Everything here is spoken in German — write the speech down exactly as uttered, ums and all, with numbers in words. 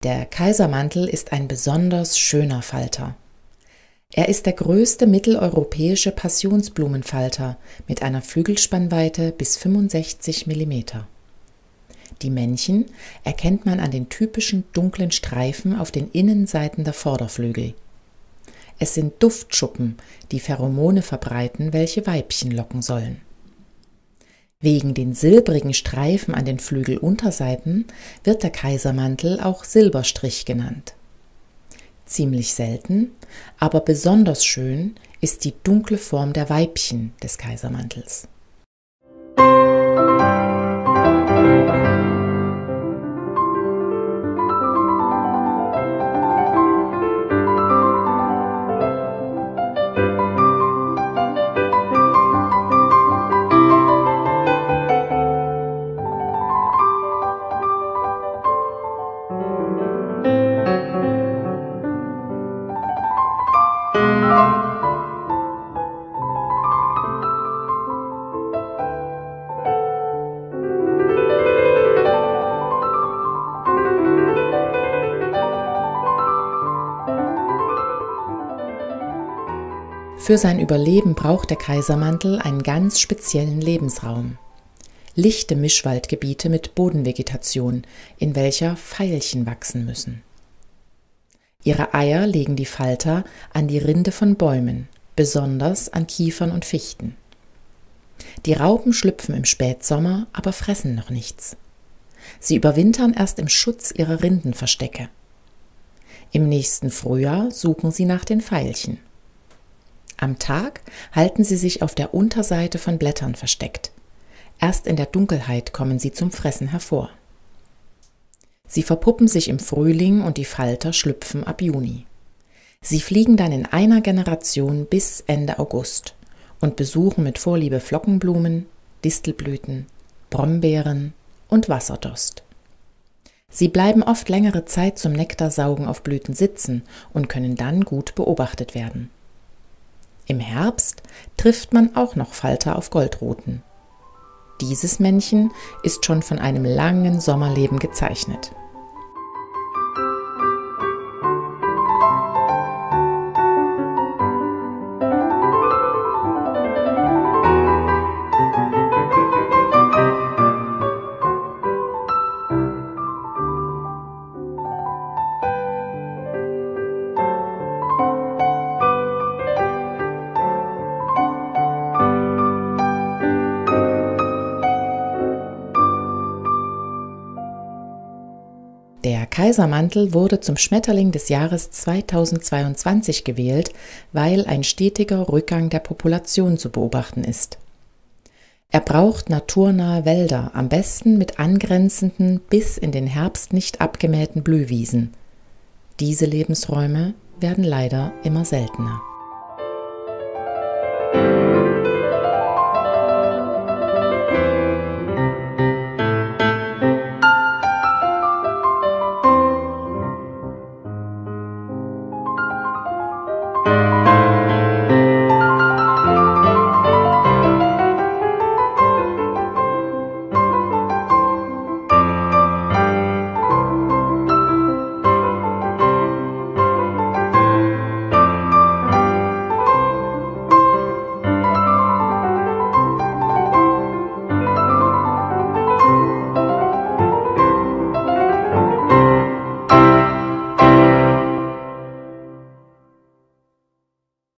Der Kaisermantel ist ein besonders schöner Falter. Er ist der größte mitteleuropäische Passionsblumenfalter mit einer Flügelspannweite bis fünfundsechzig Millimeter. Die Männchen erkennt man an den typischen dunklen Streifen auf den Innenseiten der Vorderflügel. Es sind Duftschuppen, die Pheromone verbreiten, welche Weibchen locken sollen. Wegen den silbrigen Streifen an den Flügelunterseiten wird der Kaisermantel auch Silberstrich genannt. Ziemlich selten, aber besonders schön ist die dunkle Form der Weibchen des Kaisermantels. Für sein Überleben braucht der Kaisermantel einen ganz speziellen Lebensraum. Lichte Mischwaldgebiete mit Bodenvegetation, in welcher Veilchen wachsen müssen. Ihre Eier legen die Falter an die Rinde von Bäumen, besonders an Kiefern und Fichten. Die Raupen schlüpfen im Spätsommer, aber fressen noch nichts. Sie überwintern erst im Schutz ihrer Rindenverstecke. Im nächsten Frühjahr suchen sie nach den Veilchen. Am Tag halten sie sich auf der Unterseite von Blättern versteckt. Erst in der Dunkelheit kommen sie zum Fressen hervor. Sie verpuppen sich im Frühling und die Falter schlüpfen ab Juni. Sie fliegen dann in einer Generation bis Ende August und besuchen mit Vorliebe Flockenblumen, Distelblüten, Brombeeren und Wasserdost. Sie bleiben oft längere Zeit zum Nektarsaugen auf Blüten sitzen und können dann gut beobachtet werden. Im Herbst trifft man auch noch Falter auf Goldruten. Dieses Männchen ist schon von einem langen Sommerleben gezeichnet. Der Kaisermantel wurde zum Schmetterling des Jahres zweitausendzweiundzwanzig gewählt, weil ein stetiger Rückgang der Population zu beobachten ist. Er braucht naturnahe Wälder, am besten mit angrenzenden, bis in den Herbst nicht abgemähten Blühwiesen. Diese Lebensräume werden leider immer seltener.